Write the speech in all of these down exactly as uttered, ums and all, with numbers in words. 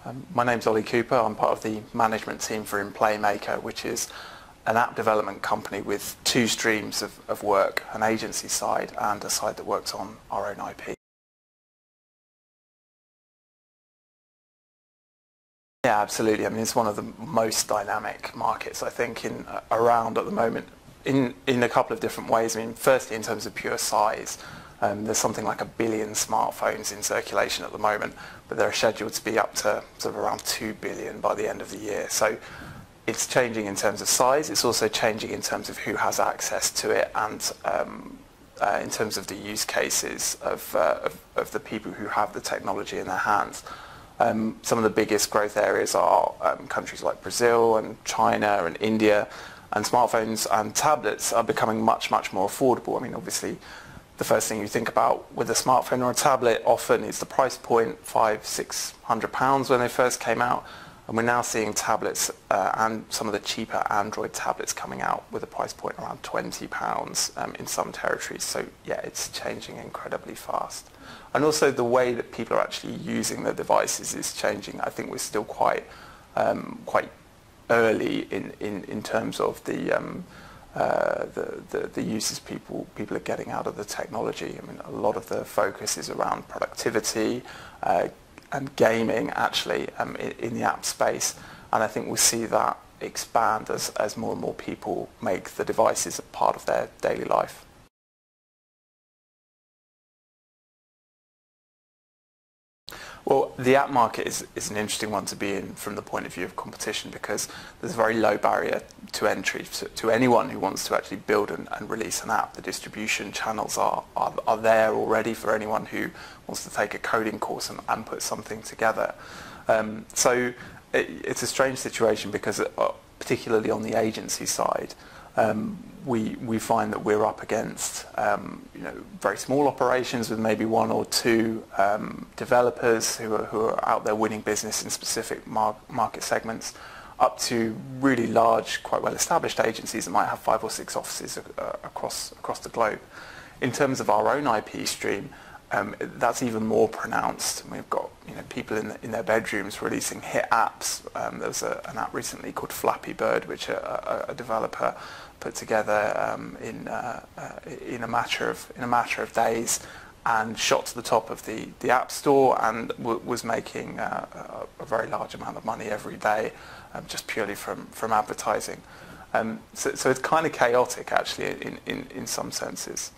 Um, my name's Olly Cooper. I'm part of the management team for inplaymaker, which is an app development company with two streams of, of work, an agency side and a side that works on our own I P. Yeah, absolutely. I mean, it's one of the most dynamic markets, I think, in uh, around at the moment, in, in a couple of different ways. I mean, firstly, in terms of pure size, um, there's something like a billion smartphones in circulation at the moment, but they're scheduled to be up to sort of around two billion by the end of the year. So it's changing in terms of size. It's also changing in terms of who has access to it and um, uh, in terms of the use cases of, uh, of, of the people who have the technology in their hands. Um, some of the biggest growth areas are um, countries like Brazil and China and India, and smartphones and tablets are becoming much, much more affordable. I mean, obviously, the first thing you think about with a smartphone or a tablet often is the price point, five, six hundred pounds when they first came out, and we're now seeing tablets uh, and some of the cheaper Android tablets coming out with a price point around twenty pounds um, in some territories. So yeah, it's changing incredibly fast. And also the way that people are actually using the devices is changing. I think we're still quite um, quite early in, in, in terms of the, um, uh, the, the the uses people people are getting out of the technology. I mean, a lot of the focus is around productivity uh, and gaming, actually, um, in, in the app space. And I think we'll see that expand as, as more and more people make the devices a part of their daily life. Well, the app market is, is an interesting one to be in from the point of view of competition, because there's a very low barrier to entry to, to anyone who wants to actually build and, and release an app. The distribution channels are, are, are there already for anyone who wants to take a coding course and, and put something together. Um, so it, it's a strange situation because uh, particularly on the agency side, um, we we find that we're up against um, you know, very small operations with maybe one or two um, developers who are who are out there winning business in specific mar market segments, up to really large, quite well established agencies that might have five or six offices uh, across across the globe. In terms of our own I P stream, um, that's even more pronounced. We've got you know people in the, in their bedrooms releasing hit apps. Um, there was a, an app recently called Flappy Bird, which a, a, a developer put together um, in uh, uh, in a matter of in a matter of days, and shot to the top of the the App Store, and w was making uh, a, a very large amount of money every day, um, just purely from from advertising. Um, so, so it's kind of chaotic, actually, in in in some senses.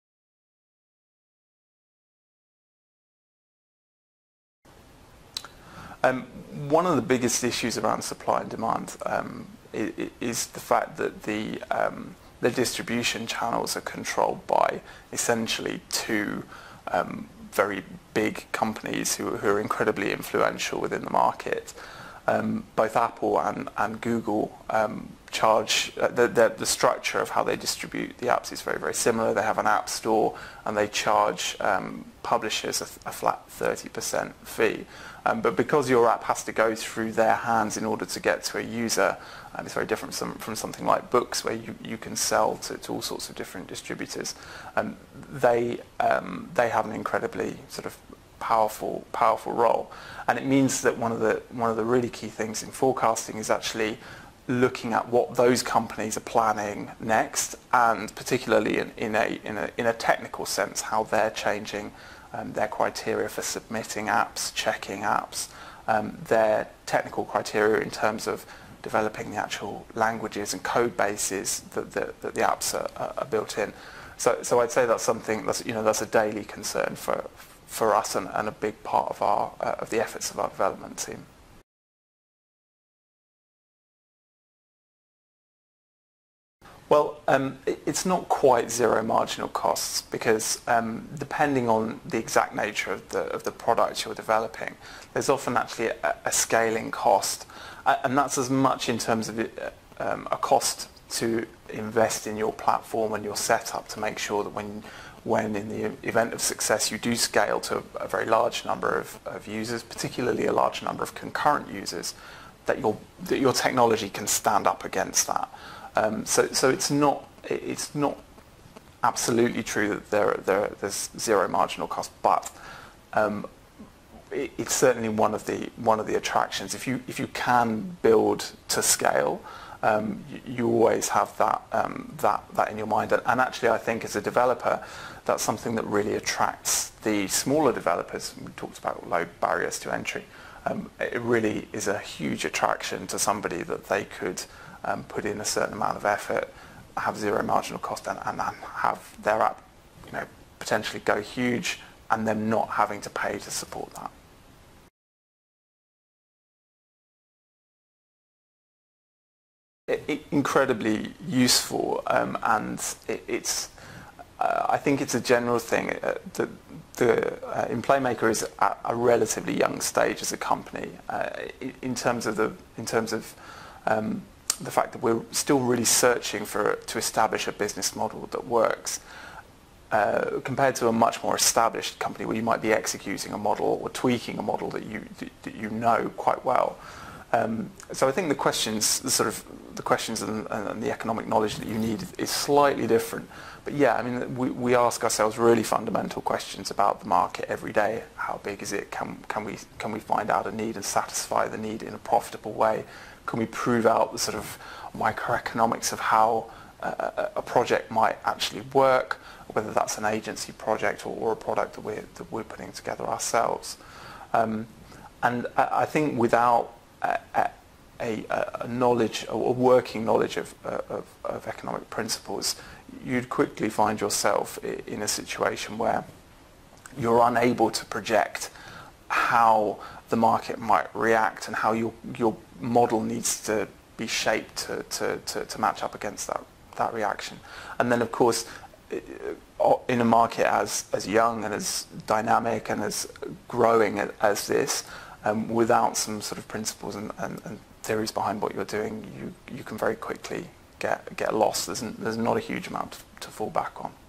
Um, one of the biggest issues around supply and demand um, is, is the fact that the um, the distribution channels are controlled by essentially two um, very big companies who, who are incredibly influential within the market. Um, both Apple and, and Google um, charge, uh, the, the, the structure of how they distribute the apps is very, very similar. They have an app store and they charge um, publishers a, a flat thirty percent fee. Um, but because your app has to go through their hands in order to get to a user, um, it's very different from, from something like books, where you, you can sell to, to all sorts of different distributors. Um, they, um, they have an incredibly sort of powerful powerful role, and it means that one of the one of the really key things in forecasting is actually looking at what those companies are planning next, and particularly in, in a in a in a technical sense, how they're changing um, their criteria for submitting apps, checking apps, um, their technical criteria in terms of developing the actual languages and code bases that the, that the apps are, are built in. So so I'd say that's something that's you know that's a daily concern for. for us and, and a big part of our uh, of the efforts of our development team. Well, um, it, it's not quite zero marginal costs, because um, depending on the exact nature of the of the product you're developing, there's often actually a, a scaling cost, uh, and that's as much in terms of it, um, a cost to invest in your platform and your setup to make sure that when when in the event of success you do scale to a very large number of, of users, particularly a large number of concurrent users, that your that your technology can stand up against that. Um, so so it's not it's not absolutely true that there there there's zero marginal cost, but um, it, it's certainly one of the one of the attractions. If you if you can build to scale, um, you, you always have that um, that that in your mind. And, and actually, I think as a developer, that's something that really attracts the smaller developers. We talked about low barriers to entry. Um, it really is a huge attraction to somebody that they could um, put in a certain amount of effort, have zero marginal cost, and, and have their app, you know, potentially go huge, and them not having to pay to support that. It, it, incredibly useful, um, and it, it's. Uh, I think it's a general thing. Uh, the the uh, inplaymaker is at a relatively young stage as a company uh, in, in terms of the in terms of um, the fact that we're still really searching for to establish a business model that works. Uh, compared to a much more established company where you might be executing a model or tweaking a model that you that you know quite well. Um, so I think the questions, the sort of the questions and, and the economic knowledge that you need is slightly different. But yeah, I mean, we, we ask ourselves really fundamental questions about the market every day. How big is it? Can can we can we find out a need and satisfy the need in a profitable way? Can we prove out the sort of microeconomics of how uh, a project might actually work, whether that's an agency project or, or a product that we're that we're putting together ourselves? Um, and I, I think without A, a, a knowledge, a working knowledge of, of, of economic principles, you'd quickly find yourself in a situation where you're unable to project how the market might react and how your your model needs to be shaped to, to, to, to match up against that, that reaction. And then, of course, in a market as, as young and as dynamic and as growing as this, Um, without some sort of principles and, and, and theories behind what you're doing, you you can very quickly get get lost. There's, n- there's not a huge amount to, to fall back on.